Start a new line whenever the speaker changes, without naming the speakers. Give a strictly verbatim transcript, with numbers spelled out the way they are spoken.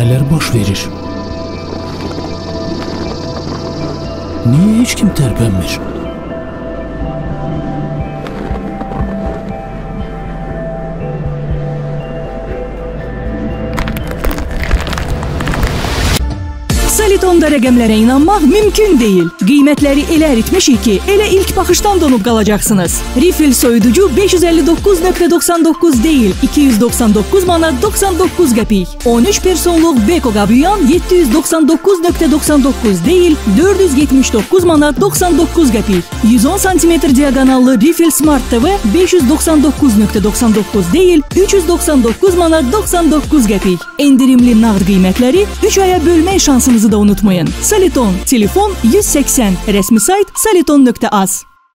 nələr baş verir? Niyə heç kim tərpənmir?
Solitonda rəqəmlərə inanmaq mümkün deyil. Qiymətləri elə əritmişik ki, elə ilk baxışdan donub qalacaqsınız. Refill soyuducu beş yüz əlli doqquz nöqtə doxsan doqquz deyil, iki yüz doxsan doqquz manat doxsan doqquz qəpik. on üç personluq Beko qabyan yeddi yüz doxsan doqquz nöqtə doxsan doqquz deyil, dörd yüz yetmiş doqquz manat doxsan doqquz qəpik. yüz on santimetr diaqonallı Refill Smart T V beş yüz doxsan doqquz nöqtə doxsan doqquz deyil, üç yüz doxsan doqquz manat doxsan doqquz qəpik. Endirimli nağd qiymətləri üç aya bölmək şansınızı da unutmayın. Soliton, telefon yüz səksən, rəsmi sayt soliton nöqtə az.